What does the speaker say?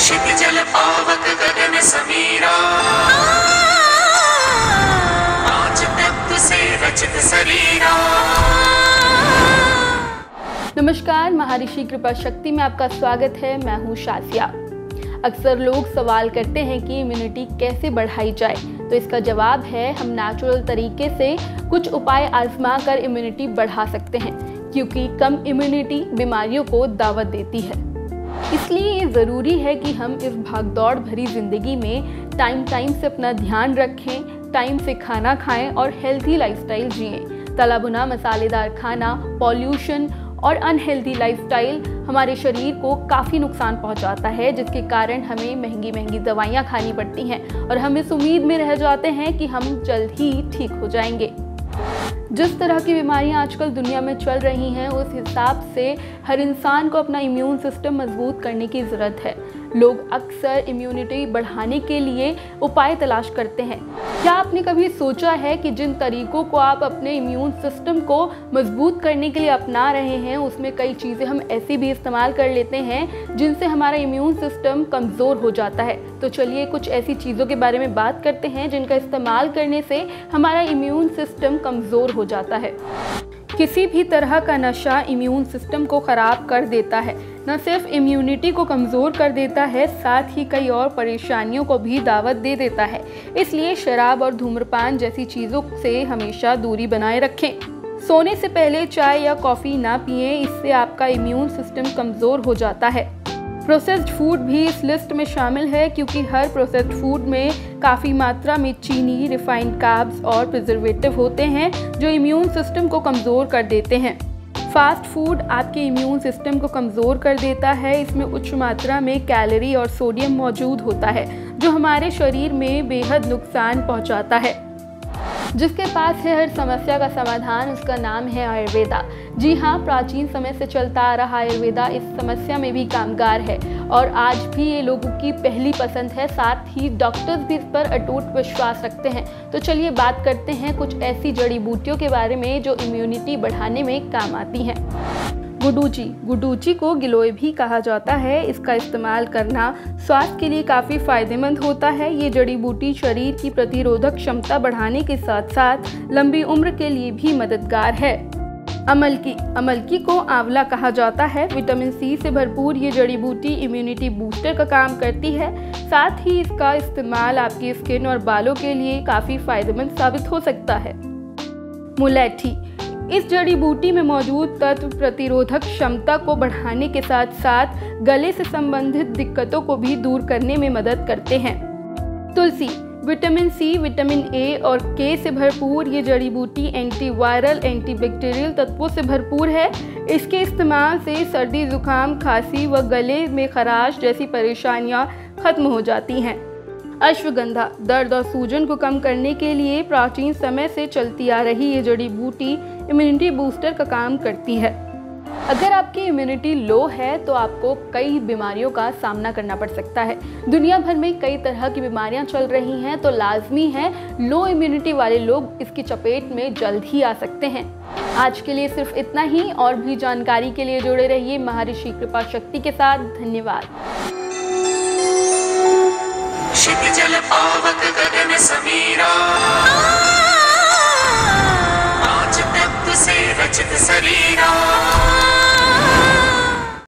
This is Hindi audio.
क्षितिजल पावक गगन समीरा, पांच तत्व से रचित शरीरा। नमस्कार, महर्षि कृपा शक्ति में आपका स्वागत है। मैं हूँ शासिया। अक्सर लोग सवाल करते हैं कि इम्यूनिटी कैसे बढ़ाई जाए, तो इसका जवाब है हम नेचुरल तरीके से कुछ उपाय आजमा कर इम्यूनिटी बढ़ा सकते हैं, क्योंकि कम इम्यूनिटी बीमारियों को दावत देती है। इसलिए ये ज़रूरी है कि हम इस भागदौड़ भरी ज़िंदगी में टाइम से अपना ध्यान रखें, टाइम से खाना खाएं और हेल्थी लाइफस्टाइल जिएं। तला भुना मसालेदार खाना, पॉल्यूशन और अनहेल्दी लाइफस्टाइल हमारे शरीर को काफ़ी नुकसान पहुंचाता है, जिसके कारण हमें महंगी दवाइयां खानी पड़ती हैं और हम इस उम्मीद में रह जाते हैं कि हम जल्द ही ठीक हो जाएंगे। जिस तरह की बीमारियां आजकल दुनिया में चल रही हैं, उस हिसाब से हर इंसान को अपना इम्यून सिस्टम मजबूत करने की ज़रूरत है। लोग अक्सर इम्यूनिटी बढ़ाने के लिए उपाय तलाश करते हैं। क्या आपने कभी सोचा है कि जिन तरीकों को आप अपने इम्यून सिस्टम को मजबूत करने के लिए अपना रहे हैं, उसमें कई चीज़ें हम ऐसी भी इस्तेमाल कर लेते हैं जिनसे हमारा इम्यून सिस्टम कमज़ोर हो जाता है। तो चलिए कुछ ऐसी चीज़ों के बारे में बात करते हैं जिनका इस्तेमाल करने से हमारा इम्यून सिस्टम कमज़ोर हो जाता है। किसी भी तरह का नशा इम्यून सिस्टम को ख़राब कर देता है। न सिर्फ इम्यूनिटी को कमज़ोर कर देता है, साथ ही कई और परेशानियों को भी दावत दे देता है। इसलिए शराब और धूम्रपान जैसी चीज़ों से हमेशा दूरी बनाए रखें। सोने से पहले चाय या कॉफ़ी ना पिएं, इससे आपका इम्यून सिस्टम कमज़ोर हो जाता है। प्रोसेस्ड फूड भी इस लिस्ट में शामिल है, क्योंकि हर प्रोसेस्ड फूड में काफ़ी मात्रा में चीनी, रिफाइंड कार्ब्स और प्रिजर्वेटिव होते हैं जो इम्यून सिस्टम को कमज़ोर कर देते हैं। फास्ट फूड आपके इम्यून सिस्टम को कमज़ोर कर देता है। इसमें उच्च मात्रा में कैलोरी और सोडियम मौजूद होता है, जो हमारे शरीर में बेहद नुकसान पहुंचाता है। जिसके पास है हर समस्या का समाधान, उसका नाम है आयुर्वेदा। जी हाँ, प्राचीन समय से चलता आ रहा आयुर्वेदा इस समस्या में भी कामगार है और आज भी ये लोगों की पहली पसंद है। साथ ही डॉक्टर्स भी इस पर अटूट विश्वास रखते हैं। तो चलिए बात करते हैं कुछ ऐसी जड़ी बूटियों के बारे में जो इम्यूनिटी बढ़ाने में काम आती हैं। गुडूची को गिलोय भी कहा जाता है। इसका इस्तेमाल करना स्वास्थ्य के लिए काफ़ी फायदेमंद होता है। ये जड़ी बूटी शरीर की प्रतिरोधक क्षमता बढ़ाने के साथ साथ लंबी उम्र के लिए भी मददगार है। अमलकी को आंवला कहा जाता है। विटामिन सी से भरपूर ये जड़ी बूटी इम्यूनिटी बूस्टर का काम करती है। साथ ही इसका इस्तेमाल आपकी स्किन और बालों के लिए काफ़ी फायदेमंद साबित हो सकता है। मुलैठी, इस जड़ी बूटी में मौजूद तत्व प्रतिरोधक क्षमता को बढ़ाने के साथ साथ गले से संबंधित दिक्कतों को भी दूर करने में मदद करते हैं। तुलसी, विटामिन सी, विटामिन ए और के से भरपूर ये जड़ी बूटी एंटीवायरल, एंटीबैक्टीरियल तत्वों से भरपूर है। इसके इस्तेमाल से सर्दी, जुकाम, खांसी व गले में खराश जैसी परेशानियां खत्म हो जाती हैं। अश्वगंधा, दर्द और सूजन को कम करने के लिए प्राचीन समय से चलती आ रही ये जड़ी बूटी इम्यूनिटी बूस्टर का काम करती है। अगर आपकी इम्यूनिटी लो है तो आपको कई बीमारियों का सामना करना पड़ सकता है। दुनिया भर में कई तरह की बीमारियां चल रही हैं, तो लाजमी है लो इम्यूनिटी वाले लोग इसकी चपेट में जल्द ही आ सकते हैं। आज के लिए सिर्फ इतना ही। और भी जानकारी के लिए जुड़े रहिए महर्षि कृपा शक्ति के साथ। धन्यवाद। क्षितिजल पावक गगन समीरा, पांच तत्व से रचित शरीरा।